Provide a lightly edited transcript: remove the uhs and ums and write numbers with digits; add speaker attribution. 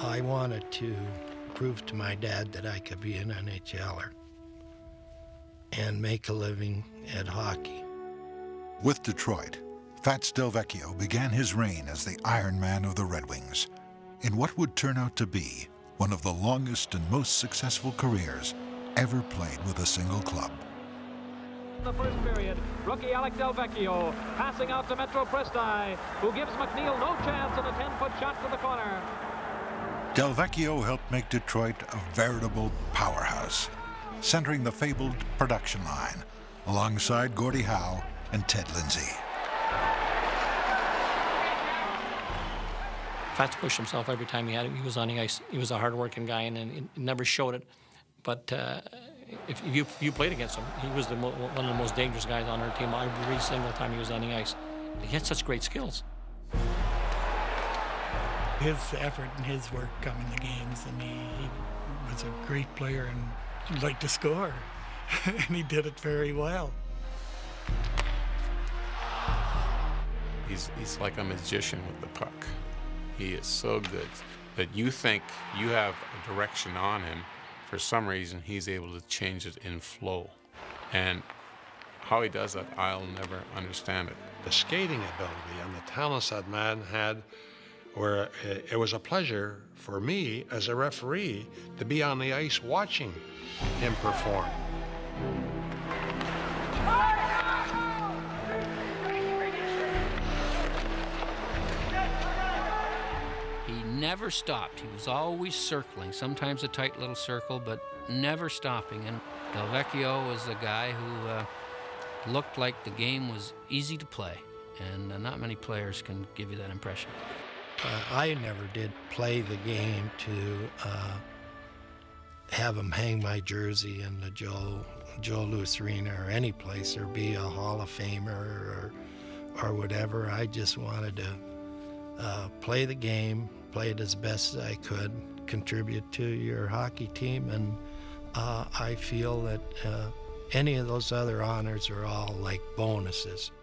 Speaker 1: I wanted to prove to my dad that I could be an NHLer and make a living at hockey.
Speaker 2: With Detroit, Fats Delvecchio began his reign as the Iron Man of the Red Wings in what would turn out to be one of the longest and most successful careers ever played with a single club.
Speaker 3: In the first period, rookie Alec Delvecchio passing out to Metro Presti, who gives McNeil no chance on a 10-foot shot to the corner.
Speaker 2: Delvecchio helped make Detroit a veritable powerhouse, centering the fabled production line alongside Gordie Howe and Ted Lindsay.
Speaker 4: Fats pushed himself every time he was on the ice. He was a hard-working guy, and he never showed it. But if you played against him, he was one of the most dangerous guys on our team every single time he was on the ice. He had such great skills.
Speaker 5: His effort and his work come in the games, and he was a great player and liked to score, and he did it very well.
Speaker 6: He's like a magician with the puck. He is so good that you think you have a direction on him. For some reason, he's able to change it in flow. And how he does that, I'll never understand it.
Speaker 7: The skating ability and the talents that man had, where it was a pleasure for me as a referee to be on the ice watching him perform.
Speaker 8: He never stopped. He was always circling, sometimes a tight little circle, but never stopping. And Delvecchio was a guy who looked like the game was easy to play, and not many players can give you that impression.
Speaker 1: I never did play the game to have him hang my jersey in the Joe Louis Arena or any place, or be a Hall of Famer or whatever. I just wanted to play the game, play it as best as I could, contribute to your hockey team, and I feel that any of those other honors are all like bonuses.